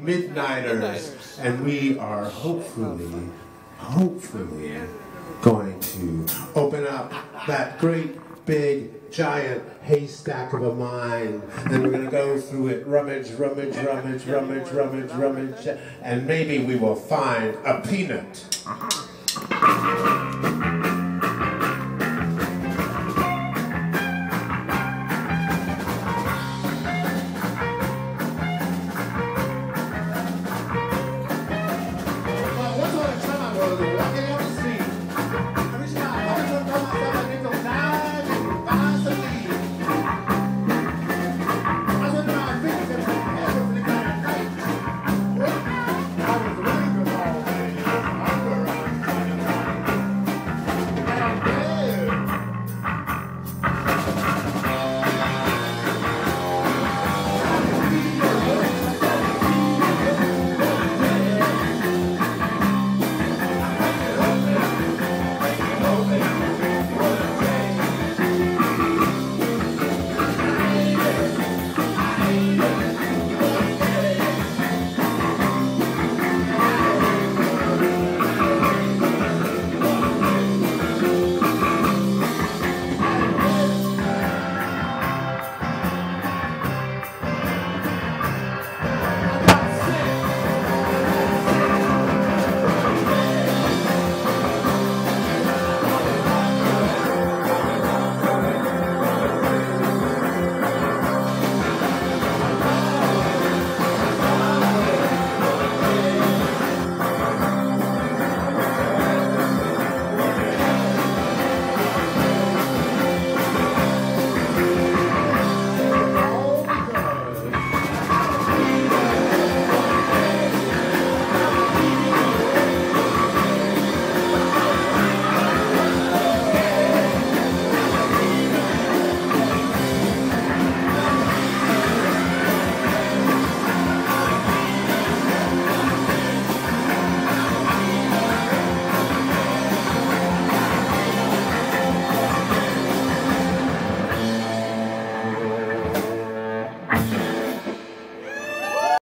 Midnighters, and we are hopefully going to open up that great big giant haystack of a mind, and we're going to go through it, rummage, and maybe we will find a peanut.